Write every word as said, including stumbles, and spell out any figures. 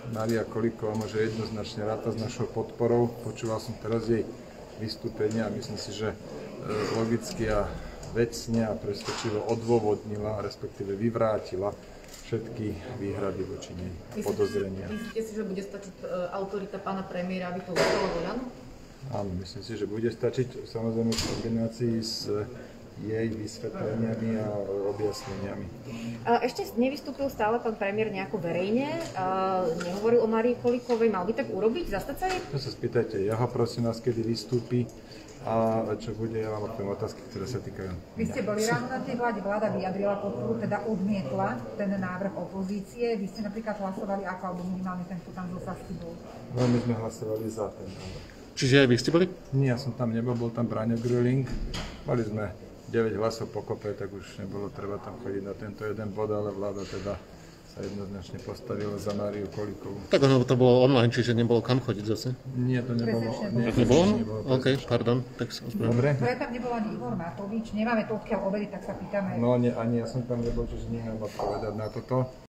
Mária Kolíková môže jednoznačne rátať s našou podporou. Počúval som teraz jej vystúpenia a myslím si, že logicky a vecne a presvedčivo odôvodnila, respektíve vyvrátila všetky výhrady voči nej, podozrenia. Myslíte si, že bude stačiť autorita pána premiéra, aby to zostalo voľano? Áno, myslím si, že bude stačiť, samozrejme v kombinácii s jej vysvetleniami a objasneniami. Ešte nevystúpil stále pán premiér nejako verejne, nehovoril o Márii Kolíkovej, mal by tak urobiť, zastať sa jej? To sa spýtajte, ja ho prosím vás, kedy vystúpi a čo bude, ja vám odpoviem otázky, ktoré sa týkajú. Vy ste boli ráno na tej vláde, vláda vyjadrila podporu, teda odmietla ten návrh opozície, vy ste napríklad hlasovali ako, alebo minimálne ten, kto tam zo Sasky bol? Veľmi sme hlasovali za ten návrh. Čiže aj vy ste boli? Nie, ja som tam nebol, bol tam Braňo Gröling, mali sme deväť hlasov pokope, tak už nebolo treba tam chodiť na tento jeden bod, ale vláda teda sa jednoznačne postavila za Máriu Kolíkovú. Tak ono to bolo online, čiže nebolo kam chodiť zase? Nie, to nebolo. Nie, nebolo? OK, pardon. Tak sa Dobre. To ja tam nebol ani Igor Matovič, nemáme to odkiaľ overiť, tak sa pýtame. No nie, ani ja som tam nebol, čiže nemám odpovedať na toto.